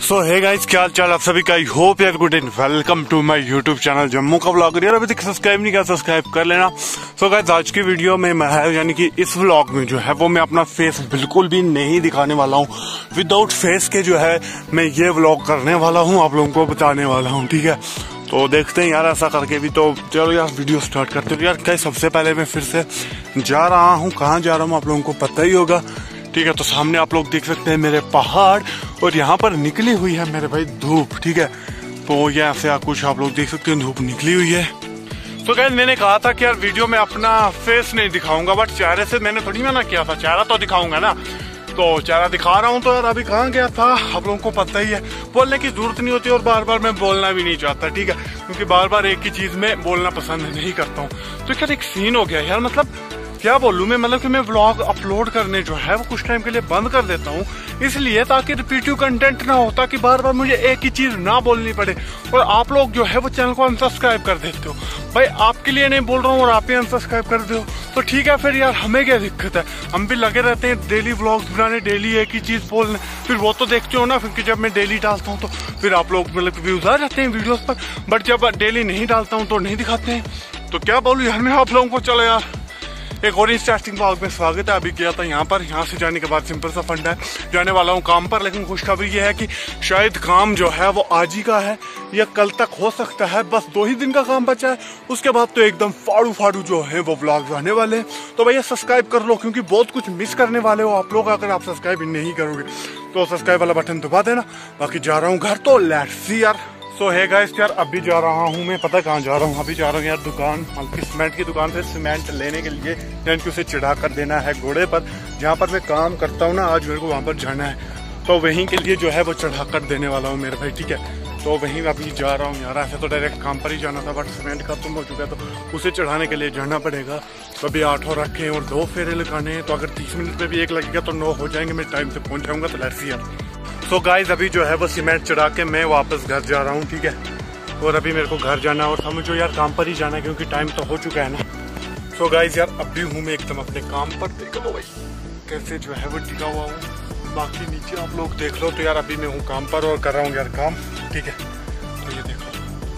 सो hey guys, क्या हाल चाल आप सभी का। आई होप यार good and welcome to my YouTube channel Jammu का व्लॉगर। यार अभी तक सब्सक्राइब नहीं किया, सब्सक्राइब कर लेना। सो गाइस, आज की वीडियो में मैं है यानी कि इस व्लॉग में जो है वो मैं अपना फेस बिल्कुल भी नहीं दिखाने वाला हूँ। विदाउट फेस के जो है मैं ये व्लॉग करने वाला हूँ, आप लोगों को बताने वाला हूँ। ठीक है, तो देखते हैं यार ऐसा करके भी। तो चलो यार वीडियो स्टार्ट करते हैं। यार गाइस, सबसे पहले मैं फिर से जा रहा हूँ, कहाँ जा रहा हूँ आप लोगों को पता ही होगा। ठीक है, तो सामने आप लोग देख सकते हैं मेरे पहाड़, और यहाँ पर निकली हुई है मेरे भाई धूप। ठीक है, तो ये ऐसे कुछ आप लोग देख सकते हैं, धूप निकली हुई है। तो गाइस, मैंने कहा था कि यार वीडियो में अपना फेस नहीं दिखाऊंगा, बट चेहरे से मैंने थोड़ी मना किया था, चेहरा तो दिखाऊंगा ना। तो चेहरा दिखा रहा हूँ। तो यार अभी कहाँ गया था आप लोगों को पता ही है, बोलने की जरूरत नहीं होती और बार बार मैं बोलना भी नहीं चाहता। ठीक है, क्योंकि बार बार एक ही चीज में बोलना पसंद नहीं करता हूँ। तो यार एक सीन हो गया यार, मतलब क्या बोलूं मैं, मतलब कि मैं व्लॉग अपलोड करने जो है वो कुछ टाइम के लिए बंद कर देता हूँ, इसलिए ताकि रिपीटिव कंटेंट ना हो, ताकि बार बार मुझे एक ही चीज ना बोलनी पड़े। और आप लोग जो है वो चैनल को अनसब्सक्राइब कर देते हो। भाई आपके लिए नहीं बोल रहा हूँ और आप ही अनसब्सक्राइब कर दो, तो ठीक है फिर यार, हमें क्या दिक्कत है। हम भी लगे रहते हैं डेली व्लॉग्स बनाने, डेली एक ही चीज बोलने, फिर वो तो देखते हो ना। क्योंकि जब मैं डेली डालता हूँ तो फिर आप लोग मतलब व्यूज आ जाते हैं वीडियोस पर, बट जब डेली नहीं डालता हूँ तो नहीं दिखाते हैं। तो क्या बोलूँ यार मैं आप लोगों को। चलो यार, एक और इंटरेस्टिंग ब्लॉग में स्वागत है। अभी गया था यहाँ पर, यहाँ से जाने के बाद सिंपल सा फंडा है, जाने वाला हूँ काम पर। लेकिन खुशखबरी ये है कि शायद काम जो है वो आज ही का है या कल तक हो सकता है। बस 2 ही दिन का काम बचा है, उसके बाद तो एकदम फाड़ू फाड़ू जो है वो ब्लॉग आने वाले हैं। तो भैया सब्सक्राइब कर लो, क्योंकि बहुत कुछ मिस करने वाले हो आप लोग अगर आप सब्सक्राइब नहीं करोगे। तो सब्सक्राइब वाला बटन दबा देना। बाकी जा रहा हूँ घर, तो लेट्स सी यार। सो है गाइस, यार अभी जा रहा हूँ मैं, पता कहाँ जा रहा हूँ। अभी जा रहा हूँ यार दुकान, बल्कि सीमेंट की दुकान से सीमेंट लेने के लिए, यानी कि उसे चढ़ा कर देना है घोड़े पर। जहाँ पर मैं काम करता हूँ ना, आज मेरे को वहाँ पर जाना है, तो वहीं के लिए जो है वो चढ़ा कर देने वाला हूँ मेरे भाई। ठीक है, तो वहीं अभी जा रहा हूँ यार। ऐसे तो डायरेक्ट काम पर ही जाना था, बट सीमेंट खत्म हो चुका है, तो उसे चढ़ाने के लिए जाना पड़ेगा। तो अभी 8 हो रखे हैं और 2 फेरे लगाने हैं, तो अगर 30 मिनट में भी एक लगेगा तो 9 हो जाएंगे, मैं टाइम से पहुँच जाऊँगा। तो लेट्स सी यार। सो गाइस, अभी जो है वो सीमेंट चढ़ा के मैं वापस घर जा रहा हूँ। ठीक है, और अभी मेरे को घर जाना है और समझो यार काम पर ही जाना है, क्योंकि टाइम तो हो चुका है ना। सो गाइस यार, अभी हूँ मैं एकदम अपने काम पर। देख लो भाई कैसे जो है वो टिका हुआ हूँ, बाकी नीचे आप लोग देख लो। तो यार अभी मैं हूँ काम पर और कर रहा हूँ यार काम। ठीक है, तो ये देखो,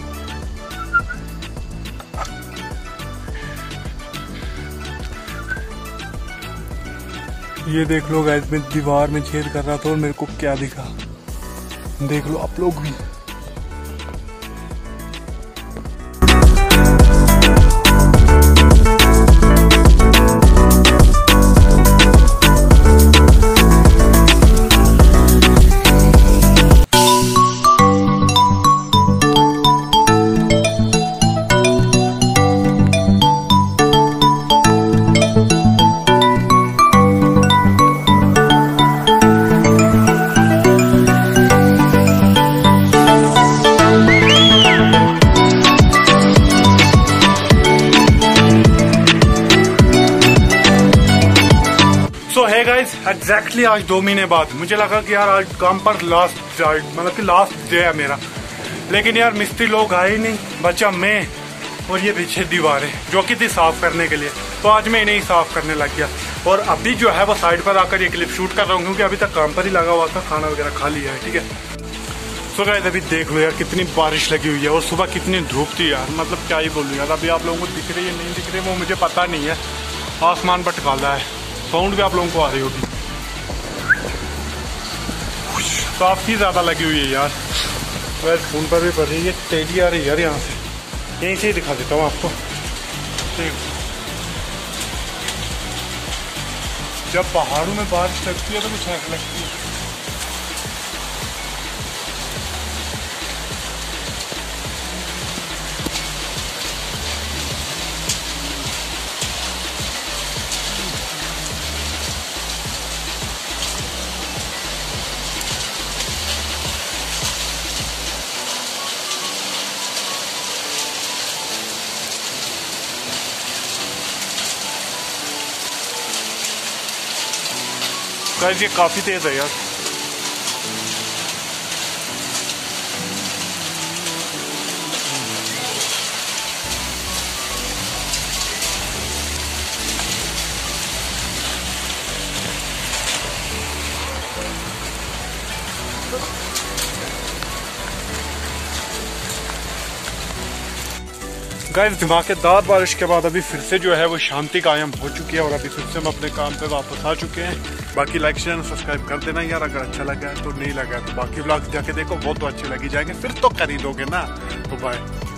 ये देख लो गाइस, मैं दीवार में छेद कर रहा था और मेरे को क्या दिखा, देख लो आप लोग भी। सो है गाइस, एग्जैक्टली आज 2 महीने बाद मुझे लगा कि यार आज काम पर लास्ट मतलब कि लास्ट डे है मेरा, लेकिन यार मिस्त्री लोग आए ही नहीं, बचा मैं और ये पीछे दीवारें जो कि थी साफ करने के लिए। तो आज मैं इन्हें ही साफ करने लग गया, और अभी जो है वो साइड पर आकर ये क्लिप शूट कर रहा हूँ, क्योंकि अभी तक काम पर ही लगा हुआ था, खाना वगैरह खा लिया है। ठीक है, सो गाइस अभी देख लो यार कितनी बारिश लगी हुई है, और सुबह कितनी धूप थी यार, मतलब क्या ही बोलूँ यार। अभी आप लोगों को दिख रही है नहीं दिख रही वो मुझे पता नहीं है, आसमान पर काला है, साउंड भी आप लोगों को आ रही होगी, काफी ज्यादा लगी हुई है यार। वैसे फोन पर भी पड़ रही है, तेजी आ रही है यार यहाँ से, यहीं से ही दिखा देता हूँ आपको। जब पहाड़ों में बारिश लगती है तो कुछ ऐसा लगती है। गाइस ये काफी तेज है यार। गाइस धमाकेदार बारिश के बाद अभी फिर से जो है वो शांति कायम हो चुकी है और अभी फिर से हम अपने काम पे वापस आ चुके हैं। बाकी लाइक शेयर सब्सक्राइब कर देना यार, अगर अच्छा लगा है तो, नहीं लगा है तो बाकी व्लॉग्स जाके देखो, वो तो अच्छे लगी जाएंगे, फिर तो खरीदोगे ना। तो बाय।